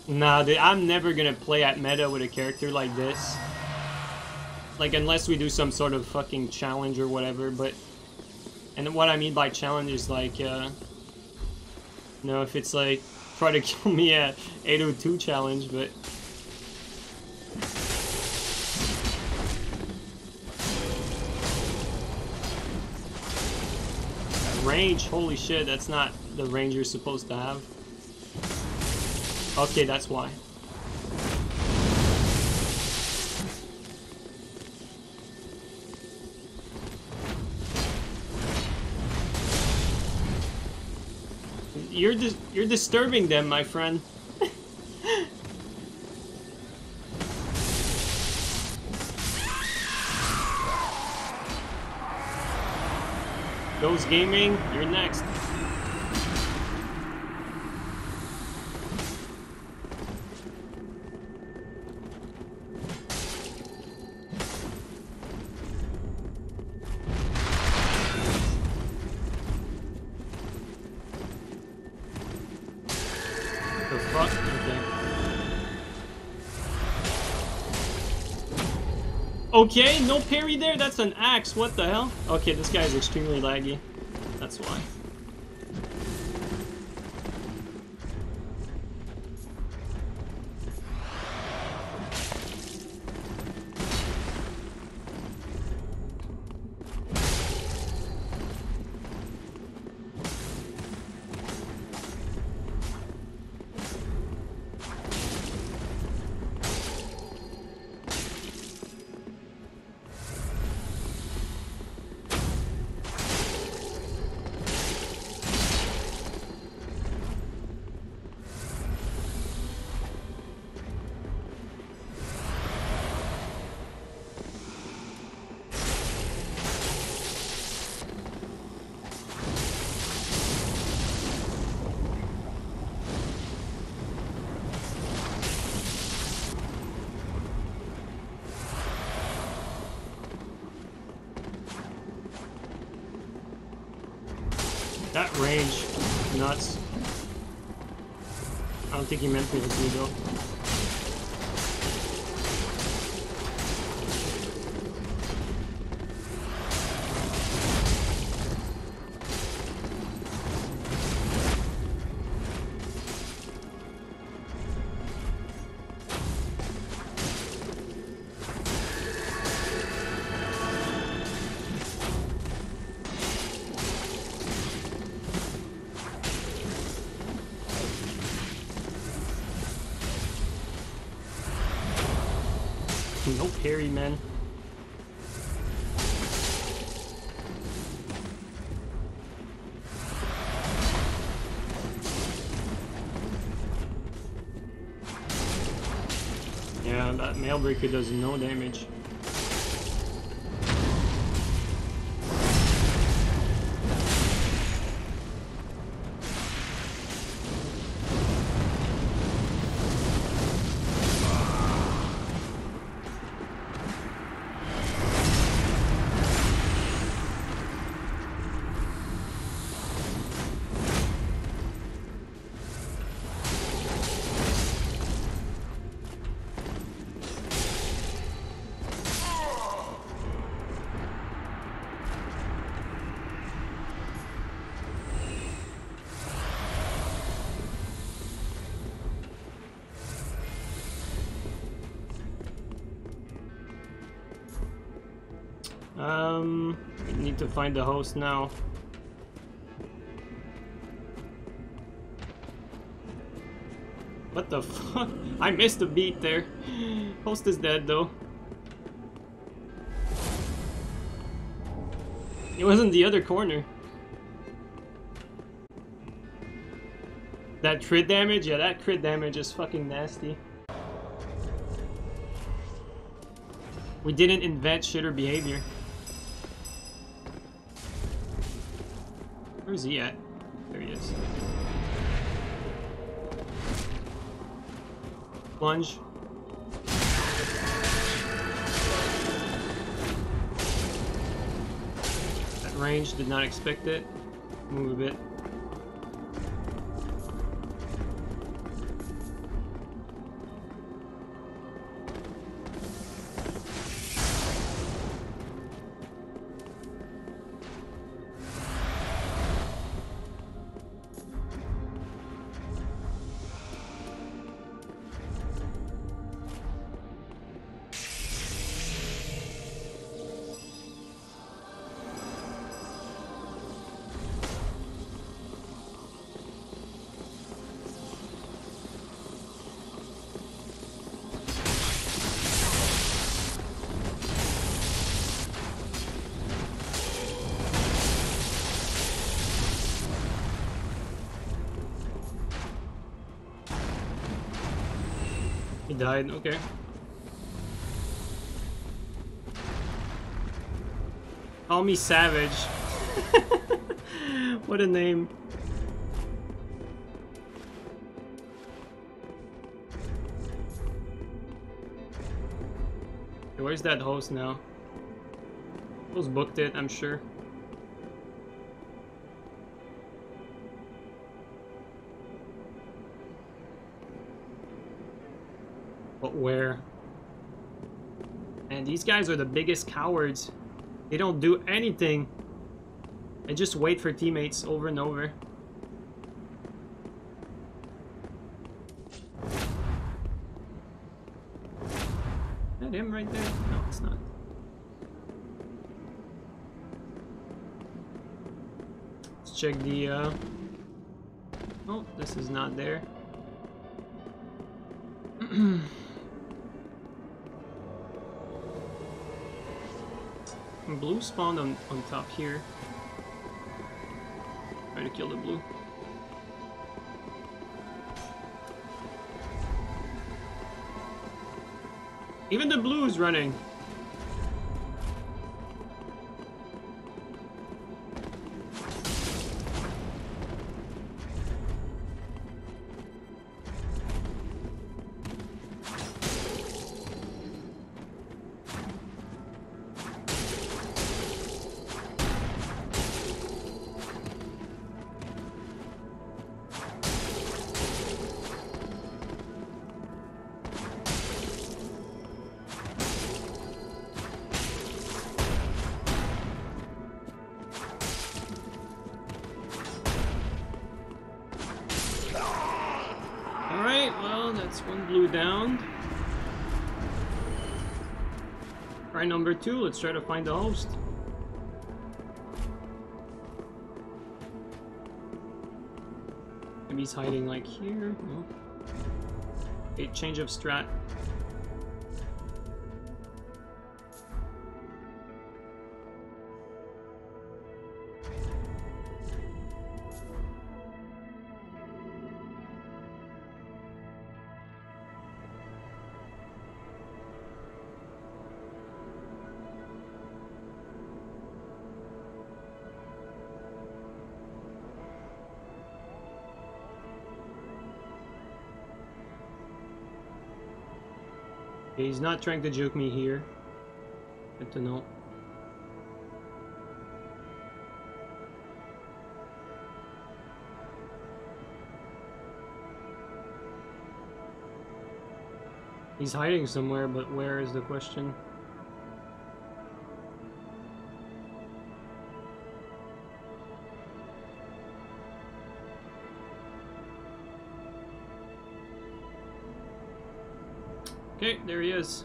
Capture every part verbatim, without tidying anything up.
Nah, dude, I'm never gonna play at meta with a character like this. Like, unless we do some sort of fucking challenge or whatever, but... And what I mean by challenge is like, uh... You know, if it's like, try to kill me at eight oh two challenge, but... Range, holy shit, that's not the range you're supposed to have. Okay, that's why. You're dis you're disturbing them, my friend. Ghost Gaming, you're next. The fuck? Okay. Okay, no parry there? That's an axe, what the hell? Okay, this guy is extremely laggy. That's why. That range, nuts. I don't think he meant me to do though. No parry, man. Yeah, that mailbreaker does no damage. Um, we need to find the host now. What the fuck? I missed a beat there. Host is dead though. It was in the other corner. That crit damage? Yeah, that crit damage is fucking nasty. We didn't invent shitter behavior. Where's he at? There he is. Plunge. That range, did not expect it. Move a bit. died, okay. Call me Savage. What a name. Where's that host now? Host booked it, I'm sure. But where? And these guys are the biggest cowards. They don't do anything. They just wait for teammates over and over. Is that him right there? No, it's not. Let's check the, uh... oh, this is not there. Blue spawned on, on top here. Try to kill the blue. Even the blue is running. One blue down. Try number two, let's try to find the host. Maybe he's hiding like here. No. Okay, change of strat. He's not trying to juke me here. Good to know. He's hiding somewhere, but where is the question? Okay, there he is.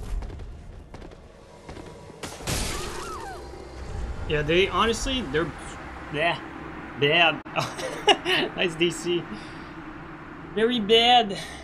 Yeah, they honestly, they're Yeah, bad. Nice D C. Very bad.